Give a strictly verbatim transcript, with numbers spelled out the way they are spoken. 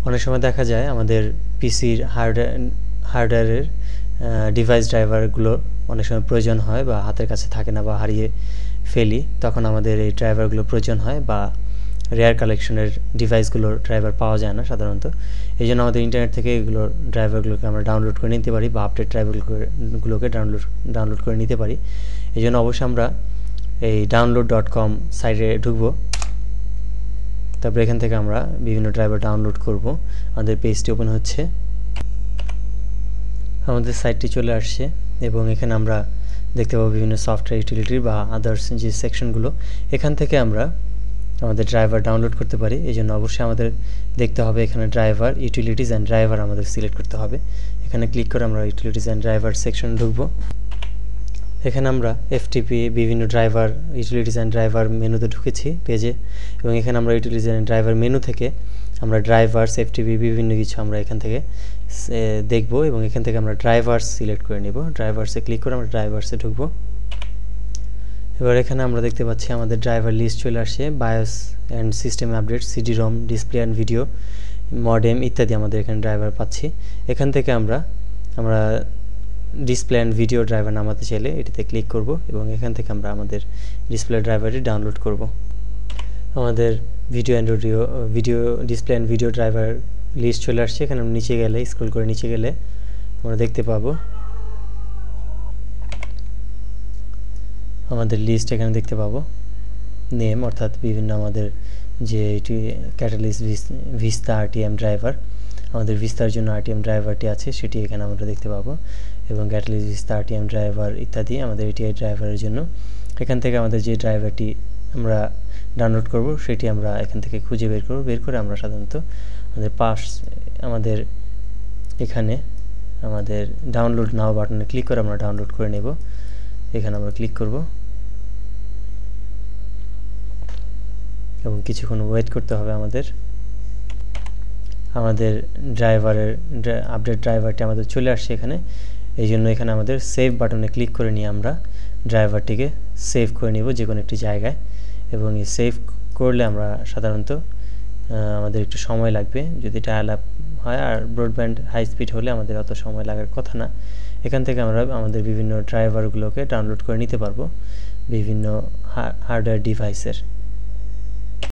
অনেক সময় দেখা যায় আমাদের পিসির হার্ডওয়্যার হার্ডওয়্যারের ডিভাইস ড্রাইভারগুলো অনেক সময় প্রয়োজন হয় বা হাতের কাছে থাকে না বা হারিয়ে ফেলি, তখন আমাদের এই ড্রাইভারগুলো প্রয়োজন হয় বা রেয়ার কালেকশনের ডিভাইসগুলোর ড্রাইভার পাওয়া যায় না সাধারণত। এই জন্য আমাদের ইন্টারনেট থেকে এগুলো ড্রাইভারগুলোকে আমরা ডাউনলোড করে নিতে পারি বা আপডেট ড্রাইভারগুলোকে ডাউনলোড ডাউনলোড করে নিতে পারি। এই জন্য অবশ্যই আমরা এই ডাউনলোড ডট কম সাইটে ঢুকবো, তারপরে এখান থেকে আমরা বিভিন্ন ড্রাইভার ডাউনলোড করব। আমাদের পেজটি ওপেন হচ্ছে, আমাদের সাইটটি চলে আসছে এবং এখানে আমরা দেখতে পাবো বিভিন্ন সফটওয়্যার ইউটিলিটি বা আদার্স যে সেকশনগুলো, এখান থেকে আমরা আমাদের ড্রাইভার ডাউনলোড করতে পারি। এই জন্য অবশ্যই আমাদের দেখতে হবে এখানে ড্রাইভার, ইউটিলিটিস অ্যান্ড ড্রাইভার আমাদের সিলেক্ট করতে হবে। এখানে ক্লিক করে আমরা ইউটিলিটিস অ্যান্ড ড্রাইভার সেকশন ঢুকবো। এখানে আমরা এফটিপি বিভিন্ন ড্রাইভার ইউটিলিটিস অ্যান্ড ড্রাইভার মেনুতে ঢুকেছি পেজে, এবং এখানে আমরা ইউটিলিটিস অ্যান্ড ড্রাইভার মেনু থেকে আমরা ড্রাইভার্স এফটিপি বিভিন্ন কিছু আমরা এখান থেকে দেখব এবং এখান থেকে আমরা ড্রাইভার্স সিলেক্ট করে নিব। ড্রাইভার্সে ক্লিক করে আমরা ড্রাইভার্সে ঢুকবো। এবার এখানে আমরা দেখতে পাচ্ছি আমাদের ড্রাইভার লিস্ট চলে আসছে। BIOS and system update, CD ROM, display and video, modem ইত্যাদি আমাদের এখানে ড্রাইভার পাচ্ছি। এখান থেকে আমরা আমরা ডিসপ্লে অ্যান্ড ভিডিও ড্রাইভার নামাতে চাইলে এটিতে ক্লিক করব এবং এখান থেকে আমরা আমাদের ডিসপ্লে ড্রাইভারটি ডাউনলোড করব। আমাদের video and audio video display and video driver list চলে আসছে। এখানে নিচে গেলে স্ক্রল করে নিচে গেলে আমরা দেখতে পাবো আমাদের লিস্ট এখানে দেখতে পাবো নেম, অর্থাৎ বিভিন্ন আমাদের যে এটি ক্যাটালিস্ট ভিস্তা আরটিএম ড্রাইভার, আমাদের ভিস্তার জন্য আরটিএম ড্রাইভারটি আছে সেটি এখানে আমরা দেখতে পাবো, এবং ক্যাটালিস্ট ভিস্তা আরটিএম ড্রাইভার ইত্যাদি আমাদের এটিআই ড্রাইভারের জন্য। এখান থেকে আমাদের যে ড্রাইভারটি আমরা ডাউনলোড করব সেটি আমরা এখান থেকে খুঁজে বের করব। বের করে আমরা সাধারণত আমাদের পাস আমাদের এখানে আমাদের ডাউনলোড নাও বাটনে ক্লিক করে আমরা ডাউনলোড করে নেব। এখানে আমরা ক্লিক করব এবং কিছুক্ষণ ওয়েট করতে হবে আমাদের। আমাদের ড্রাইভারের আপডেট ড্রাইভারটি আমাদের চলে আসছে এখানে। এই জন্য এখানে আমাদের সেভ বাটনে ক্লিক করে নিয়ে আমরা ড্রাইভারটিকে সেভ করে নিব যে কোনো একটি জায়গায়, এবং এই সেভ করলে আমরা সাধারণত আমাদের একটু সময় লাগবে যদি ডায়াল আপ হয়, আর ব্রডব্যান্ড হাই স্পিড হলে আমাদের অত সময় লাগার কথা না। এখান থেকে আমরা আমাদের বিভিন্ন ড্রাইভারগুলোকে ডাউনলোড করে নিতে পারবো বিভিন্ন হার্ডওয়্যার ডিভাইসের।